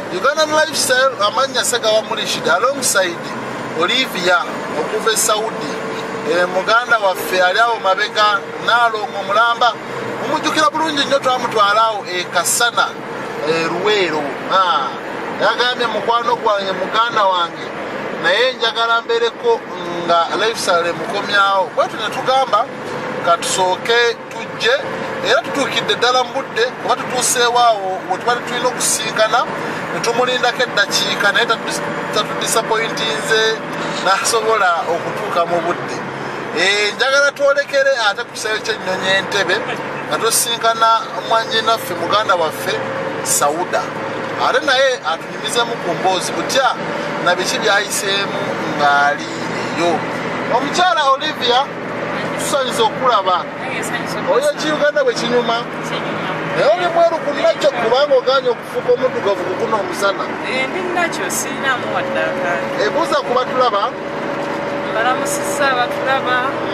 Ugandan Lifestyle amanya Sagawa Mulishida alongside Olivia okuva Saudi muganda waffe ali awo mabega Nalongo Mulamba omujjukira bulungi nnyo twamutwalawo Kasana Luweero yagambye mukwano gwange muganda wange naye njagala mbeereko nga Lifestyle mukomyawo bwetyo ne tugamba katusooke tujje era tutuukidde ddala mu budde kuba tutuuseewaawo we twali tulina okusinkana ne tumulindako eddakiika naye tatudisappointinze n'asobola okutuuka mu budde. Njagala twolekere ate ku kisaawe ky'ennyonyi Entebbe nga tusinkana mwannyinaffe muganda waffe Sauda ate naye atunyumizemu ku mboozi butya na biki byayiseemu ng'ali eyo. Omukyala Olivia tusanyusa okulaba oyo Uganda bwe kinyuma naye oli mweru ku nakyo kubanga oganye okufuuka omuddugavu kukuna omusana. Ndi nakyo sirinamu wadde akaali. Ebuuza ku batulaba. Balamusizza abatulaba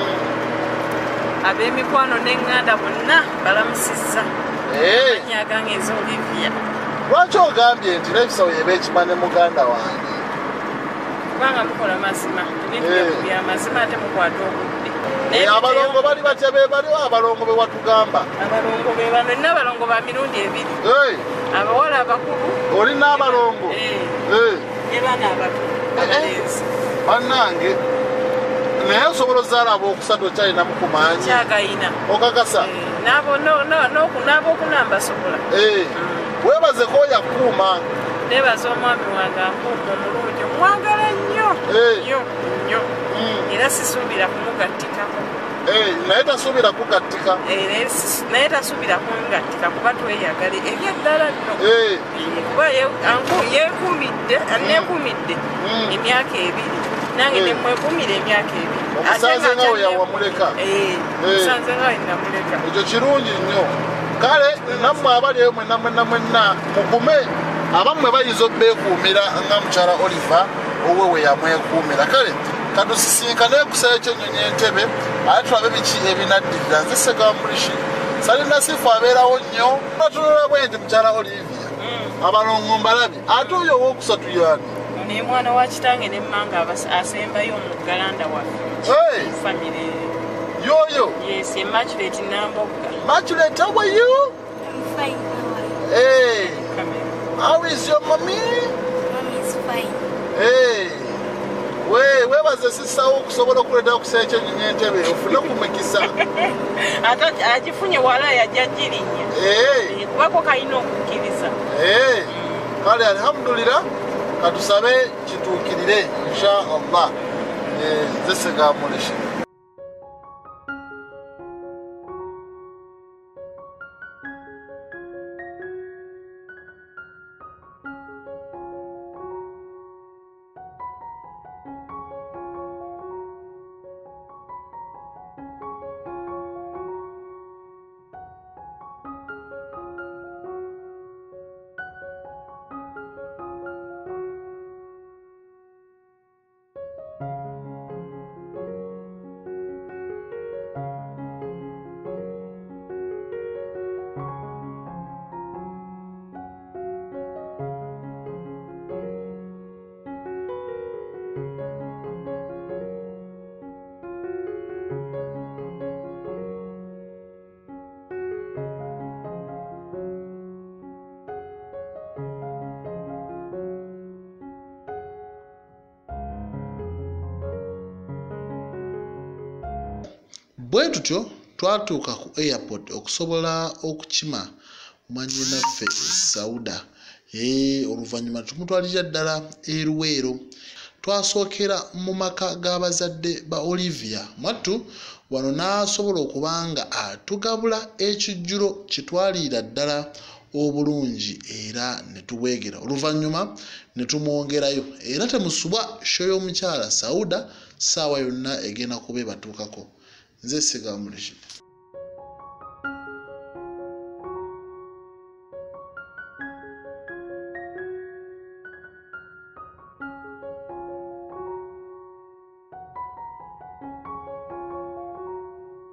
ab'emikwano n'eŋŋanda bonna balamusizza. Amannya agange eza Olivia. Lwaki ogambye nti Lifestyle yeba ekima ne muganda wange? Kubanga mukola mazima ebintu bya mazima ate mukwata obudde. Abalongo bali batya be baliwo abalongo be watugamba? Abalongo be bano nina abalongo ba mirundi ebiri. Abawala abakulu. Oli n'abalongo? Ne baana abato abalenzi. Bannange naye osobola ozaala ab'okusatu okyalinamu ku maanyi? Kyagayina. Okakasa? N'ab'okuna mbasobola. Weebaze k'oya kuuma. Neebaza omwami wange ampuuma omulungi omwagala nnyo nnyo nnyo era sisuubira kumugattikako. Naye tasuubira kugattika? Naye tasuubira kungattika kuba tweyagale ebyaddala nno. Kuba neekuumidde emyaka ebiri nange nemwekumira emyaka ebiri. Omusanze nga we yawamuleka? Omusanze nga we namuleka. Ekyo kirungi nnyo. Kale nammwe abali eyo mwenna mugume abammwe bayinza obbeekuumira nga mukyala Oliver owe we yamwekuumira. Kale katusisinkane ku kisaawe ky'ennyonyi Entebbe ate tulabe biki ebinaddirira. Nze Sagawa Mulishida Salina Sifu abeerawo nnyo batulola bwe nti mukyala Olivia abalongo mbalabye ate oyo owookusatu yaani? Ne mwana wa kitange ne mmanga asembayo omuggalanda waffe famire yoyo. Yes, Immaculate Nambogga. Immaculate, how are you? I'm fine. Hey, how is your mommy? Mommy is fine. Hey, weebaze sissawo okusobola okuleeta ku kisaawe ky'ennyonyi Entebbe ofune okumekisa. Ate agifunye wala yajja girinnya. Kubako kalina okukkiriza. Kale alhamdulillah katusabe kituukirire insha Allah. Nze Sagawa Mulishida. Bwe tutyo twatuuka ku airport okusobola okukima mwannyinaffe Sauda. Oluvannyuma tumutwalira ddala e Luweero. Twasookera mu maka g'abazadde ba Olivia Mwattu wano n'asobola okuba nga atugabula ekijjulo kitwalira ddala obulungi era ne tuweegera. Oluvannyuma ne tumwongerayo era temusubwa show y'omukyala Sauda ssaawa yonna egenda kuba ebatuukako. Nze Sagawa Mulishida.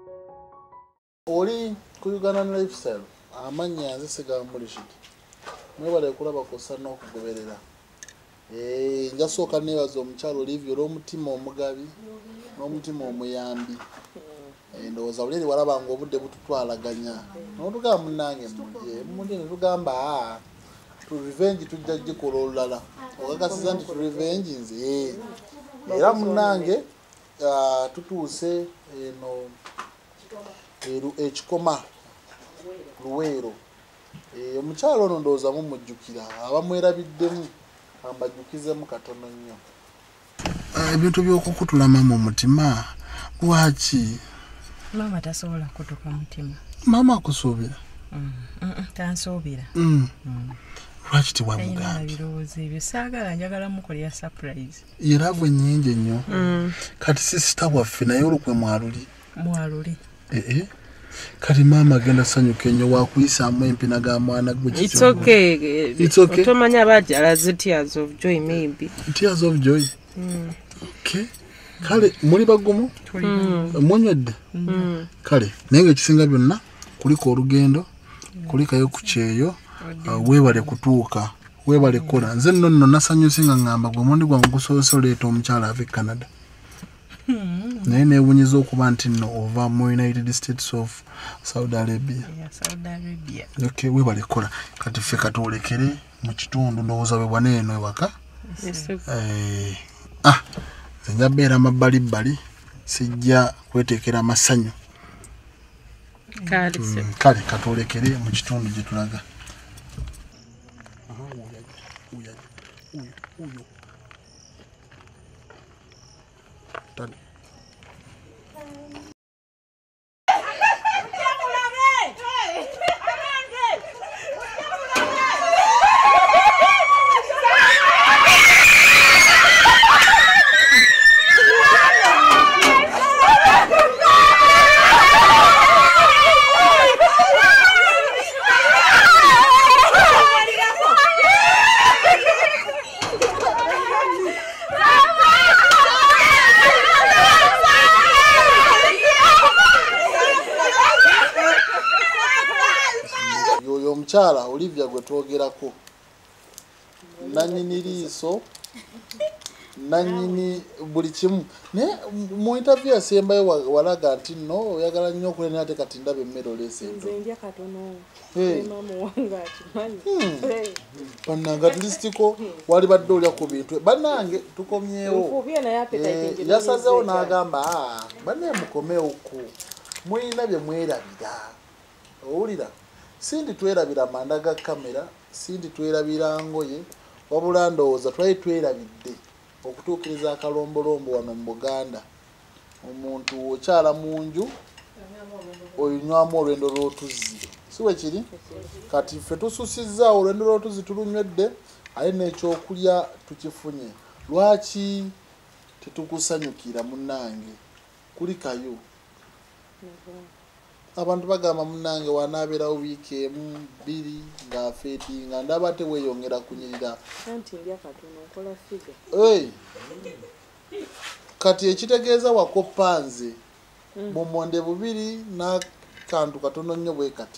Oli ku Ugandan Lifestyle amannya nze Sagawa Mulishida. mwebale kulaba kosa n'okugoberera. Njasooka neebaza omukyalo Olivia olw'omutima omugabi n'omutima omuyambi. Ndowooza buli eri walaba ng'obudde bututwalaganya n'otugamba munnange muli ne tugamba tu revenge tujja gikola olulala okakasiza nti tu revenge nze era munnange tutuuse eno ekikoma Luweero. Omukyalo ono ndowooza mumujjukira abamwerabiddemu ambajjukizemu katono nnyo. Ebintu by'okukutula mama omutima lwaki? Mama tasobola kutuka mutima. Mama akusuubira? Tansuubira. Lwaki tiwamugambye? Ebirowoozo ebyo saagala njagala mukolera surprise. Yeraavu ennyingi ennyo. Kati sisita waffe naye olukwe mwaluli. Mwaluli. Kati maama agenda sanyuka ennyo wakuyisaamu empina ga mwana gwe. It's okay. Otomanya baajalaze tears of joy maybe. Tears of joy? Okay. Kale muli bagumu? Munywedde? Kale naye ekisinga byonna kuliko olugendo kulikayo ku kyeyo weebale kutuuka weebale kukola. Nze nno nasanyuse nga ngamba gwe mundi gwange gusoose oleeta omukyala ava e Canada. Naye neewunyiza okuba nti nno ova mu United States of Saudi Arabia. Okay, weebale kukola. Kati ffe katwolekere mu kitundu ndowooza we bwaneeno ewaka. Nja beera mabbalibbali sijja kweteekera amasanyu. Kale katwolekere mu kitundu gye tulaga. Omukyala Olivia gwe twogerako nanyini liiso nanyini buli kimu naye mu interview yasembayo walaga nti no oyagala nnyo okulya ate kati ndaba emmere oleese ento nze ndya katono mama wange akimanyi bannange at least ko wali badde olya ku bintu bannange tukomyewo yasazeewo n'agamba banne mukomewo ku mulina bye mwerabira owulira sindi twerabira manda ga kamera sindi twerabira ngoye wabula ndowooza twali twerabidde okutuukiriza akalombolombo wano mu Buganda omuntu okyala mu nju oyinywamu olwendo lw'otuzzi si we kiri kati ffe tususizzaawo olwendo lw'otuzzi tulunywedde aye n'ekyokulya tukifunye lwaki tetukusanyukira munnange kuli kayo abantu bagamba munnange wanaabeerawo wiiki emu bbiri ng'afeetinga ndaba teweeyongera kunyirira kati ekitegeeza wakoppa nze bumonde bubiri n'akantu katono nnyo bwe kati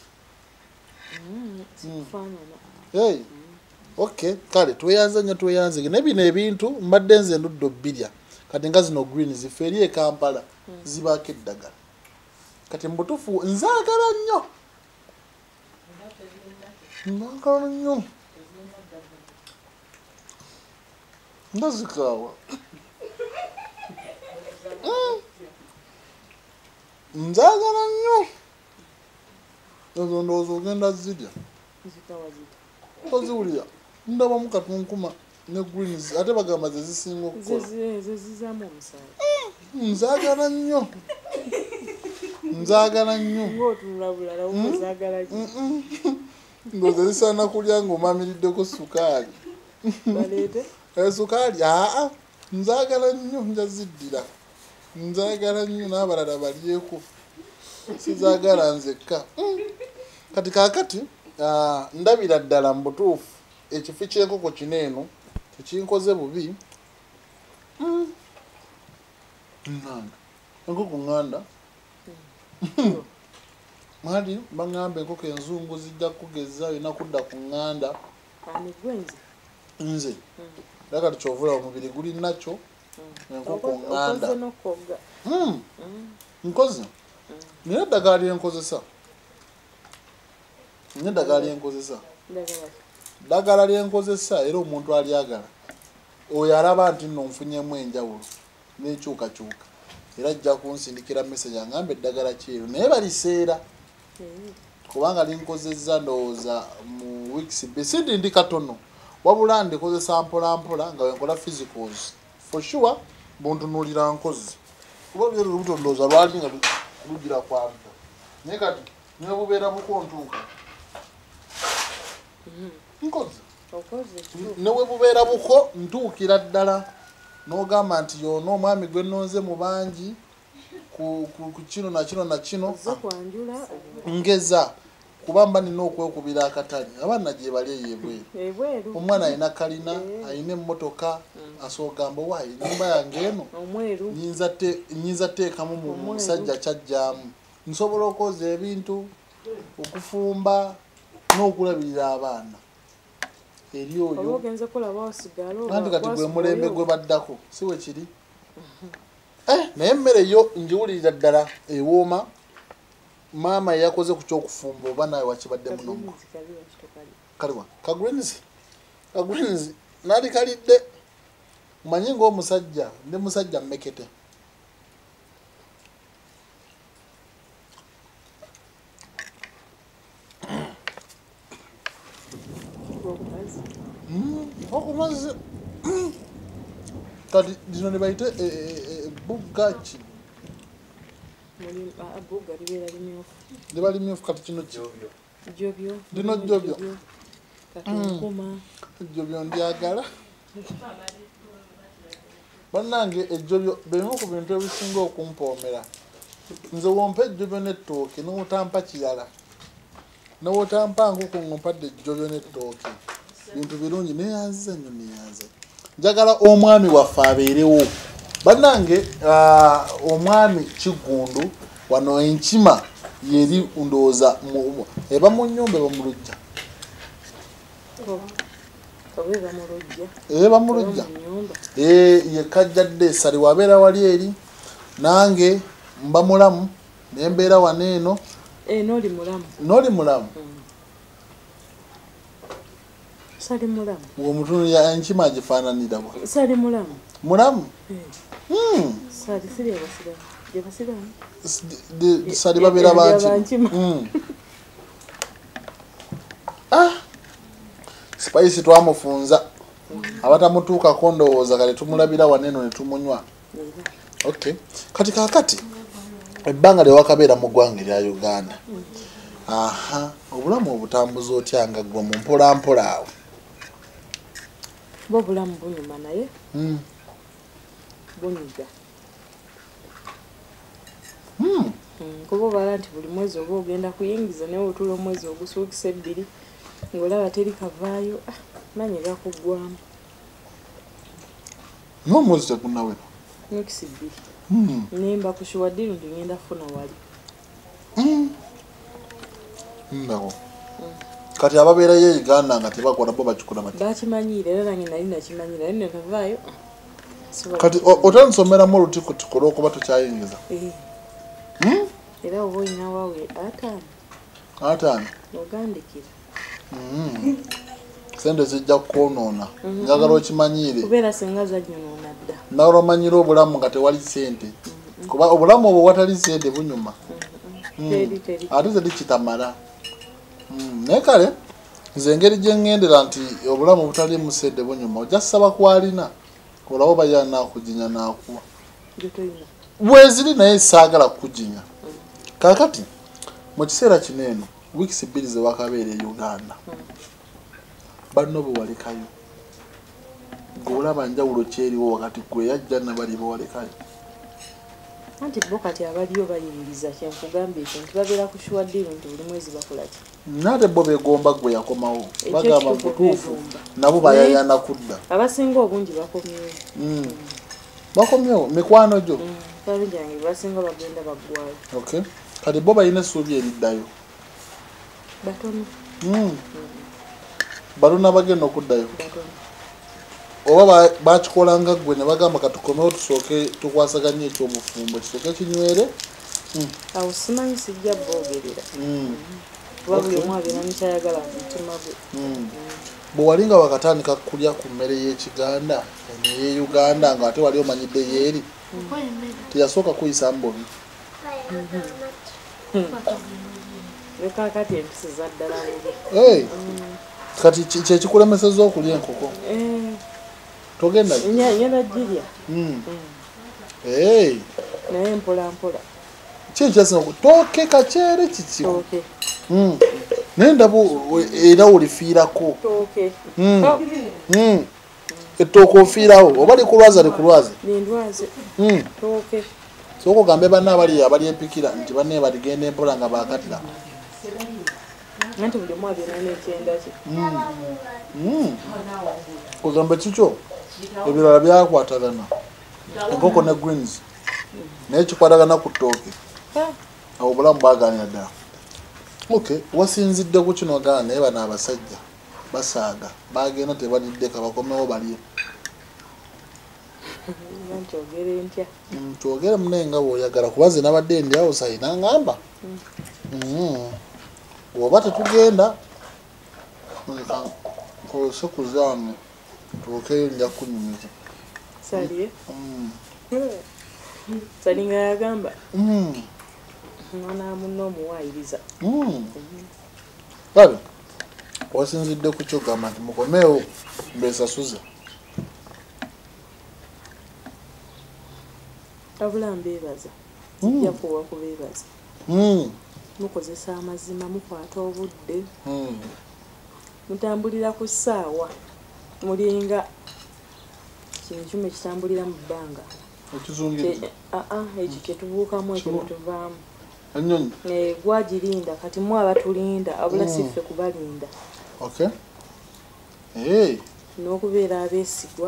okay kale tweyanze nnyo tweyanze ne bino ebintu mbadde nze ndudde obbirya kati nga zino green zife eri e Kampala zibaako eddagala kati mbutufu nzaagala nnyo ndazikaawa nzaagala nnyo ezo ndowooza ogenda zirya oziwulira ndabamu katunkuma ne greens ate bagamba ze zisinga okukola nzaagala nnyo nzaagala nnyo ndowooza zisaana kulya ng'omamiriddeko sukaali sukaali nzaagala nnyo njaziddira nzaagala nnyo n'abalala balyeko sizaagala nzekka kati kaakati ndabira ddala mu butuufu ekifi ky'enkoko kino eno tekinkoze bubi enkoko ŋŋanda mwali baŋŋamba enkoko enzungu zijja kugeza yona kudda ku ŋŋanda Ani gwenzi. Nze. Laka tuchovula omubiri guli nacho. Enkoko nganda. Okoze nokoga. Nkoze. Nina ddagala lyenkozesa. Nina ddagala lyenkozesa. Ddagala lyenkozesa era omuntu alyagala. Oyo alaba nti nno nfunyemu enjawulo n'enkyukakyuka. Era ajja kunsindikira message angambe eddagala kyeru naye baliseera. Kubanga linkozezza ndowooza mu weeks besindi ndi katono. Wabula ndikozesa mpola nga wenkola physicals. For sure buntunuulira nkozi. Kuba byero lubuto ndowooza lwali nga lugira kwanta. Naye kati niwe bubeera bukontuuka. Nkozi. Newe bubeera buko ntuukira ddala n'ogamba nti yono omwami gwe nnonze mu bangi ku kino na kino ngeza kubamba nina okwekubira akatali abaana gye bali eyebweru omwana alina kalina alina emmotoka asogamba waayi ennyumba yange eno nyinza teekamu mu musajja kyajjaamu nsobola okoza ebintu okufumba n'okulabirira abaana eri oyo kandi kati gwe mulembe gwe baddako si we kiri naye emmere yo ngiwulirira ddala ewooma maama yakoze ku kyokufumba oba nawe wakibadde munomu kaliwa kagreens naali kalidde manyi ng'omusajja ndi musajja mmekete okumaze kati lino ne bayite bugaki liba limyufu kati kino lino jjobyo ndyagala bannange ejjobyo bimu ku bintu ebisinga okumpoomera nze wompa ejjobyo n'ettooke n'otampa kirala n'otampa nkuku ngompadde ejjobyo n'ettooke bintu birungi neyanziza nnyo neyanze njagala omwami waffe abeerewo bannange omwami Kigundu wano enkima yeri ndowooza eba mu nnyumba eba mu lujja eba mu lujja yekajjadde sali wabeera wali eri nange mba mulamu nembeera wano eno n'oli mulamu sali mulamu omutundu ya enkima agifaananira bwa sali mulamu sali siri abasiramu gye basiramu sali babeera bankima Spice twamufunza abatamutuukako ndowooza kale tumulabira waneno ne tumunywa okay kati kakati ebbanga lyewakabeera mu ggwanga erya Uganda obulamu obutambuza otya nga ggwe mu mpolampola awo bo bulamu bunyuma naye bunyiga kuba obala nti buli mwezi oba ogenda kuyingiza naye otula omwezi ogusuukisa ebbiri ng'olaba teri kavaayo manyi gakuggwamu n'omwezi tegunnawera wekisi bbiri nemba kushuwa ddiru nti ngenda kufuna wali ndabo kati ababeerayo e Uganda nga tebakola bo bakikola bati bakimanyiire era nange nali nakimanyira naye nekavaayo kati otansomeramu olutikutiko olwokuba tukyayingiza era oba olina waawe ataano ogandikira sente zijja kukwonoona njagala okimanyiire kubeera singa zannyonoona dda nawe omanyire obulamu nga tewali sente kuba obulamu obwo watali sente bunyuma ate teri kitamala naye kale nze engeri gye ŋŋendera nti obulamu butali mu sente bunyuma ojja kusaba kwalina olaba baya nakuginya nakuwa bweziri naye saagala kukuginya kakati mu kiseera kino eno wiikisi bbiri ze wakabeera e Uganda banno bwe walekayo ng'olaba njawulo kyeriwo wakati gwe yajja nabali bwe walekayo anti bo kati abaliyo bayingiza kyenkugambye ekyo nti babeera kushuwa ddiru nti buli mwezi bakolaki nate bo begomba gwe yakomawo bagamba mutuufu nabo bayayana kudda abasinga obungi bakomyewo bakomyewo mikwano gyo babinjange basinga bagenda baggwayo okay kati bo balina essuubi eriddayo batono baluna bagenda okuddayo batono oba bakikolanga gwe ne bagamba katukomewo tusooke tukwasaganye ekyobufumbo kisooke kinywere awo simanyi sijja boogerera kuba buli omu abeera nikyayagala mutima gwe bwe wali nga wakatandika kulya ku mmere y'ekiganda neye uganda nga ate wali omanyidde yeeri teyasooka kuyisa mbobi nekakati empisi zaddala bubi kati kyekikulemeseza okulya enkoko togenda nyenda girya naye mpola mpola kyekyasina tooke kakyere kikiko naye ndabu era olifiirako ettooka ofiirawo oba likulwaza likulwaze lindwaze tooke sooka ogambe banna abali empikira nti banne baligenda empola nga bakatira anti buli omu abeera n'ekyenda kye ogambe kikyo ebirala byakwatagana enkoko ne greens naye kikwatagana ku ttooke awo obulamu bwaganira ddala wasinzidde ku kino gana naye bano abasajja basaaga bagenda tebalidde kabakomewo balye kyogere munaye nga bw'oyagala kuba ze nabadde ndyawo sayina ngamba oba tetugenda nkozese kuzaame tuokeyo nja kunyumiza salye salinga yagamba mwana muno omuwaayiriza kale wasinzidde ku kyo gamba nti mukomeewo mbesasuze abula mbeebaza sijja kuwa kubeebaza mukozesa amazima mukwata obudde mutambulira ku ssaawa mulinga kino kyuma ekitambulira mu bbanga ekyo kyetubuukamu ekyo netuvaamu gwagirinda kati mu abatulinda abula siffe kubalinda n'okubeera abeesigwa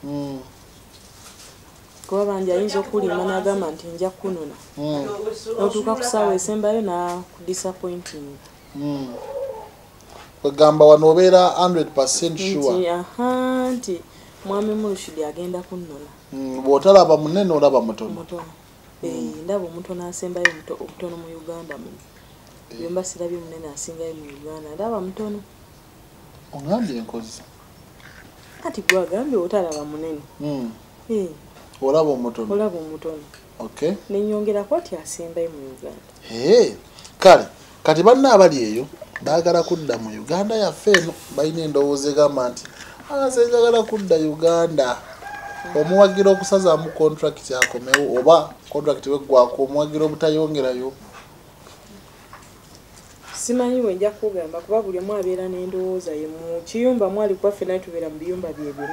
kuba bangi ayinza okulima n'agamba nti nja kunona n'otuuka ku ssaawa esembayo nakudisappointing kwegamba wano obeera 100% sure nti mwami Mulushidi agenda kunnona bw'otalaba munene olaba mutono ndaba omutono asembayo obutono mu Uganda muno byomba sirabye munene asingayo mu Uganda ndaba mutono ongambye enkozi kati gwagambye otalaba munene olaba omutono nenyongerako ati asembayo mu Uganda kale kati banna abali eyo baagala kudda mu Uganda yaffe eno balina endowooza egamba nti njagala kudda Uganda omuwagira okusazaamu contract akomewo oba contract weggwako omuwagira obutayongerayo simanyi we nja kugamba kuba buli omu abeera n'endowooza ye mu kiyumba mwali kwaffe naye tubeera mu biyumba byebimu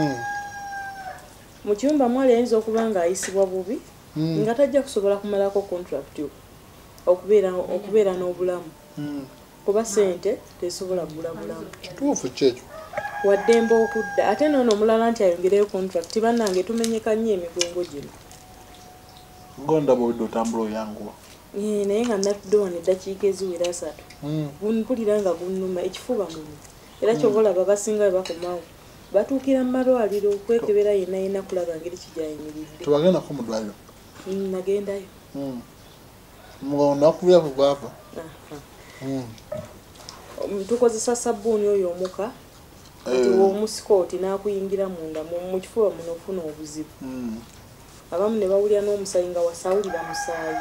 mu kiyumba mwali ayinza okuba nga ayisibwa bubi nga tajja kusobola kumalako contract okubeera n'obulamu kuba sente tesobola kugula bulamu tuufu kyekyo waddemba okudda ate noono omulala nti ayongereyo contract bannange tumenyeka nnyo emigongo gino ngondaba obudde otambula oyanguwa naye nga natudde wano eddakiika eziwera 3 mpulira nga gunnuma ekifuba muno era kyoba olaba basinga bwe bakomawo batuukira mu malwaliro okwekebera yenna yenna kulaba ngeri kijayimiridde tebagendako mu ddwaliro nagendayo nakubira ku bwava tukozesa sabbuuni oyo omuka kati womusikooti n'akuyingira munda mu kifuba muno ofuna obuzibu abamu ne bawulira n'omusayi nga wasawulira musaayi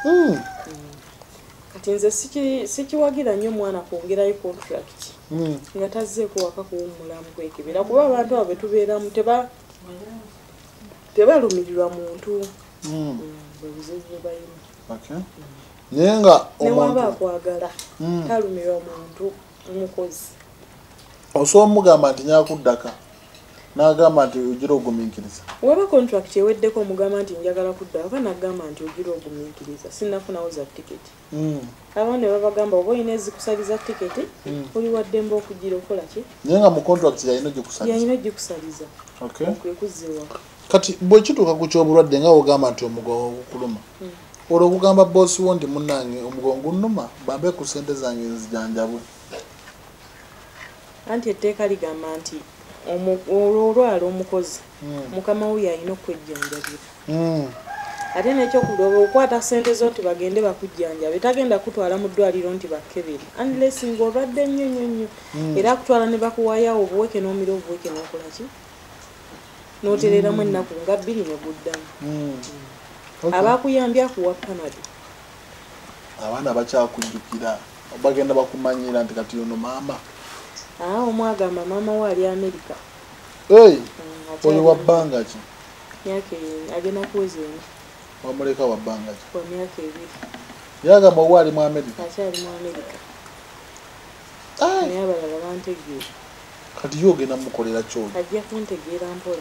kati nze sikiwagira nnyo omwana kwongerayo contract nga tazzeeko waka kuwummulamu kwekebera kuba abantu abo betubeeramu tebalumirirwa muntu bwebuzibu bwebalina naye nga newaba akwagala talumirwa muntu omukozi osobola omugamba nti nyakuddaka n'agamba nti ogira ogumiikiriza weba contract eweddeko omugamba nti njagala kuddaka oba n'agamba nti ogira ogumiikiriza sinnafunawo za tiketi abamu ne babagamba oba olina ezikusaliza tiketi oli waddemba okugira okola ki naye nga mu contract yalina ogikusaliza okwekuzza ewaka kati bwe kituuka ku ky'obulwadde nga wogamba nti omugongo gukuluma olwo okugamba boosi wo nti munnange omugongo gunnuma bambe ku ssente zange nzijanjabwe anti etteeka ligamba nti olwolwala omukozi mukama we alina okwejjanjabira ate nekyokuloba okwata ssente zo nti bagende bakujjanjabe tagenda kutwala mu ddwaliro nti bakkebere unless ng'obadde nnyo era akutwala ne bakuwaayawo obuweke n'omira obuweke n'okola ki n'otereramu ennaku nga 2 ne guddamu abakuyambye akuwa panado abaana bakyakujjukira bagenda bakumanyira nti kati ono maama omwagamba maama we ali Amerika oli wa bbanga ki myaka agenda kuweza eno wamuleka wa bbanga ki kwa myaka 2 yagamba owa ali mu Amerika akyali mu Amerika naye abalala bantegeera kati yo ogenda mukolera kyoli ajja kuntegeera mpola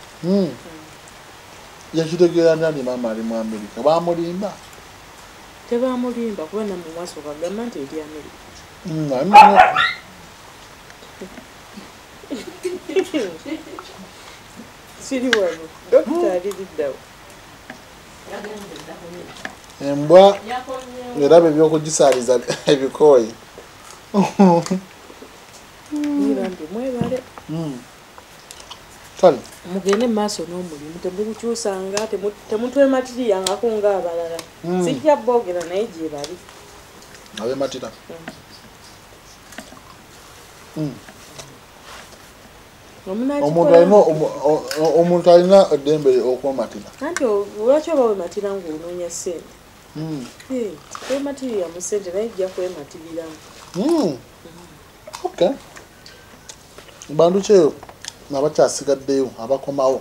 yakitegeera nani maama ali mu Amerika bamulimba tebamulimba kuba na mu maaso kagamba nti eri Amerika siri wano dokita aliriddawo embwa eraba ebyokugisaaliza ebikooyi nirambi mwebale kale mugende maaso n'omulimu temukukyusanga temutwematiriyangako ng'abalala sijja boogera naye gye bali abematira omuntu alina eddembe okwematira anti lwaki oba wematira ng'onoonya ssente kwematirira mu ssente naye jja kwematiriramu bantu kyeyo abakyasigaddeyo abakomawo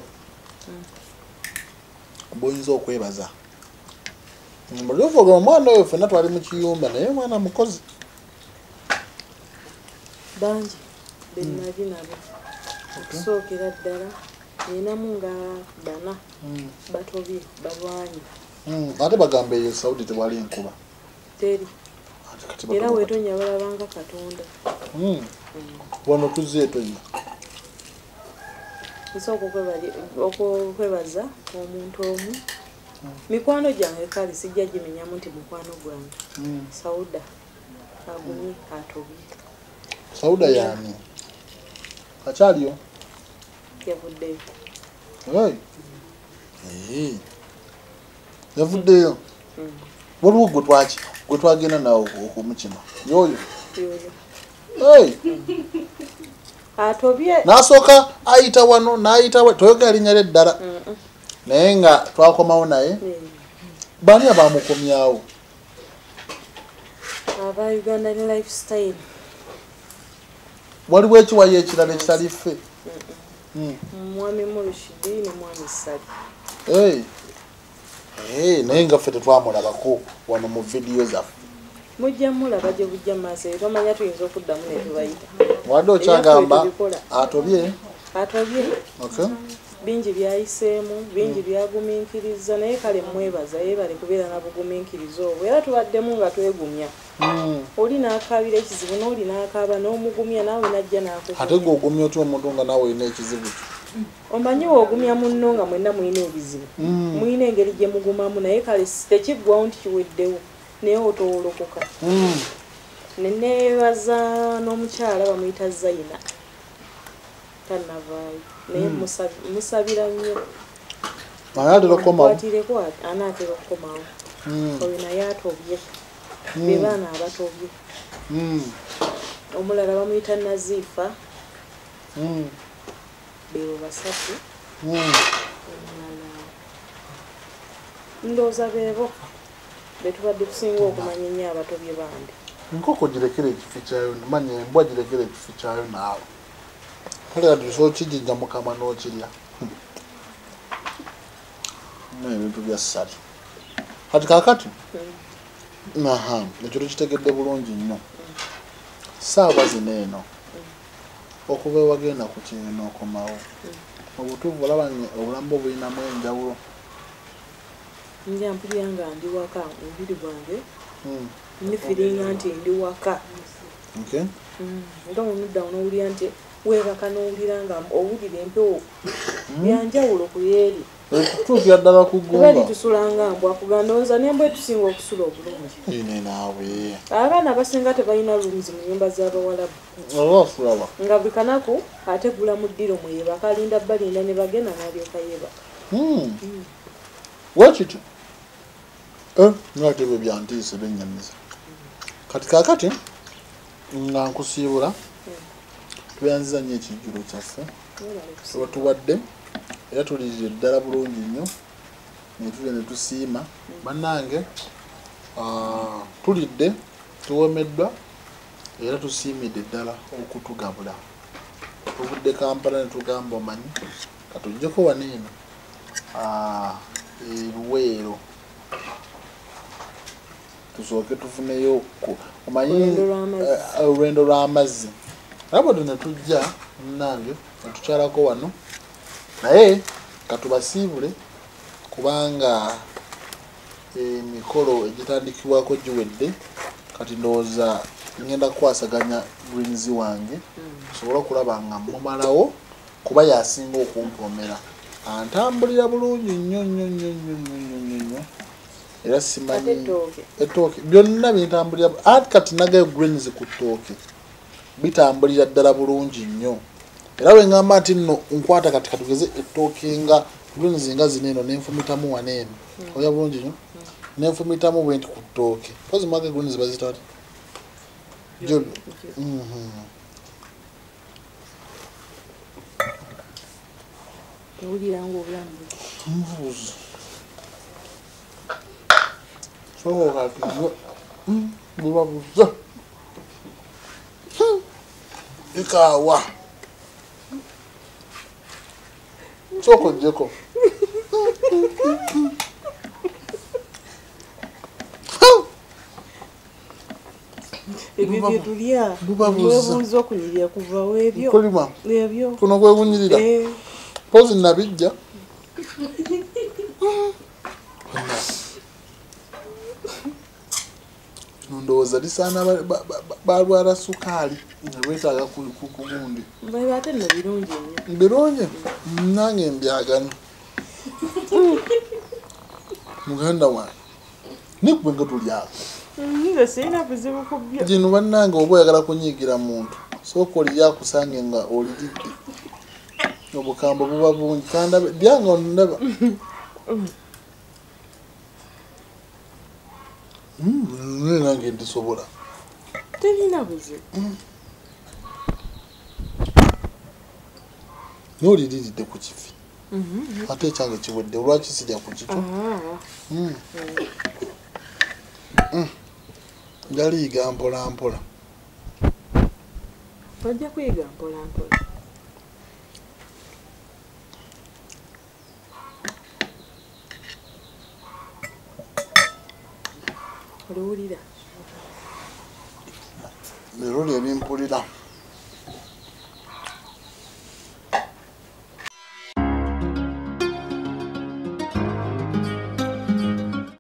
boyinza okwebaza muliovoga omwana oyo fenna twali mu kiyumba naye mwana mukozi bangi benali nabo okusookera ddala ninamu nga 4 batobye balwanyi ate bagamba eyo Saudi tewali enkuba teri era wetonya balabanga Katonda wano tuzze etonya nsooka okwebaza omuntu omu mikwano gyange kale sijja gimenyamu nti mukwano gwange Sauda agumye atobye Sauda yani akyaliyo yavuddeyo yavuddeyo waliwo gwe twagenda nawe okumukima yoyo atobye n'asooka ayita wano n'ayita toyogera linnya lye ddala naye nga twakomawo naye bani abamukomyawo aba Uganda ne lifestyle waliwo ekiwayo ekirala ekitali ffe mwami Murshidi ne mwami Sali naye nga ffe tetwamulabako wano mu vidiyo zaffe mujja mulaba gye bujja maaso tomanya tuyinza okuddamu ne tubayita wadde okyagamba atobye bingi byayiseemu bingi byagumiikiriza naye kale mwebaza yebale kubeera na bugumiikiriza obwo era tubaddemu nga twegumya oli n'akaabira ekizibu n'oli n'akaaba n'omugumya naawe najja n'akuba ate gwe ogumya otya omuntu nga naawe olina ekizibu omanyi woogumya munno nga mwenna mulina ebizibu mulina engeri gye mugumamu naye kale tekiggwawo nti kiweddewo naye otowolokoka neneebaza n'omukyala bamuyita Zaina tanavaayo naye musabira nnyo anaatera okukomawo oyo naye atobye be baana abatobye omulala bamuyita Nazifa bebo 3 ndowooza beebo betubadde tusinga okumanya ennyo abatobye bandi nkoko girekera ekifi kyayo manya embwa girekera ekifi kyayo naawe kale kati tusobola okigijja mukama n'okirya ebintu bya ssali kati kaakati ekyo tukitegedde bulungi nnyo saawa zino eno okuva ewagenda ku kino okomawo obutuufu olaba obulamu bwo bulinamu enjawulo nja mpulira nga ndi waka omubiri gwange nifiringa nti ndi waka nga munudda onowulira nti weebaka n'owulira nga owulira empewo byanjawulo ku yeeri tutuukira ddala ku ggumba bali tusulanga mbwa kugandooza nembwe tusinga okusula obulungi ine naawe abaana abasinga tebalina rooms mu nyumba z'abawalabu olwafulaba nga buli kanaku ategula mu ddiro mweyeebaka alinda balinda ne bagenda n'alyoka yeebaka wakiti ngaate bwe byantiise bennyamiza kati kaakati nga nkusiibula tuyanziza nnyo ekijjulo kyaffe watuwadde era tulirire ddala bulungi nnyo netule ne tusiima bannange tulidde tuwomeddwa era tusiimidde ddala okutugabula tuvudde Kampala ne tugamba omanyi katujjeko waneeno eruweero tusooke tufuneyo omanyi olwendo lw'amazzi abo ne tujja nange netukyalako wano naye katubasiibule kubanga emikolo egitandikibwako giwedde kati ndowooza ngenda kukwasaganya greens wange nsobole okulaba nga mumalawo kuba yasinga okumpoomera antambulira bulungi nnyo nnyo nnyo nnyo nnyo nnyo nnyo era simanyi ettooke byonna bintambulira ati kati nagayo greens ku ttooke bitambulira ddala bulungi nnyo era bwe ngamba nti nno nkwata kati katugeze ettooke nga greens nga zineeno nenfumitamu waneeno oya bulungi nnyo nenfumitamu bwe nti ku ttooke pozi mwage greens bazitati jo owuliranga obulamu mbuzi soko kati bubabuza ikaawa soko jeko ebyo byetulya webuuza okunyirira kuva webyo kolima ebyo kuno kwekunyirira pozi nabijja ndowooza lisaana balwala sukaali nga lwetaaga kugundi baba ate nno birungi nnyo birungi nange mbyagana muganda wange nikwe nga tulyako nze sirina buzibu ku byo gino bannange oba oyagala kunyiigira muntu sooka oliryakusange nga oliridde obukambo buba bungi kandabe byange ondaba nange ndisobola terina buzibu noliriridde ku kifi ate ekyange kiwedde olwaki sijja ku kito njaliyiga mpola mpola ojja kuyiga mpola mpola oliwulira leero lyebimpulira